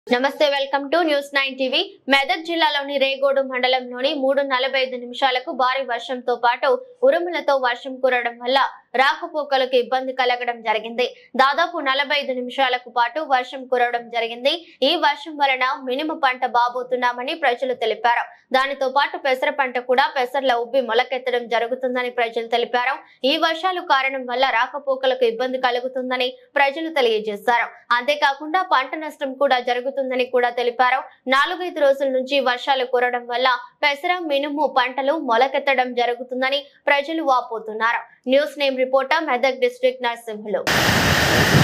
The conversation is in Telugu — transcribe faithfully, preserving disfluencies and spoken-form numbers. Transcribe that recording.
నమస్తే welcome to news nine TV Medak జిల్లాలోని రేగోడు మండలంలోని మూడు నలభై ఐదు నిమిషాలకు భారీ వర్షంతో పాటు ఉరుములతో వర్షం కురవడం వల్ల రాకపోకలకు ఇబ్బంది కలగడం జరిగింది. దాదాపు నలభై ఐదు నిమిషాలకు పాటు వర్షం కురవడం జరిగింది. ఈ వర్షం వలన మినుము పంట బాబోతున్నామని ప్రజలు తెలిపారు. దానితో పాటు పెసర పంట కూడా పెసర్ల ఉబ్బి మొలకెత్తడం జరుగుతుందని ప్రజలు తెలిపారు. ఈ వర్షాలు కారణం వల్ల రాకపోకలకు ఇబ్బంది కలుగుతుందని ప్రజలు తెలియజేశారు. అంతేకాకుండా పంట నష్టం కూడా జరుగుతుందని కూడా తెలిపారు. నాలుగైదు రోజుల నుంచి వర్షాలు కురవడం వల్ల పెసర మినుము పంటలు మొలకెత్తడం జరుగుతుందని ప్రజలు వాపోతున్నారు. News name reporter Medak district Narsimhulu.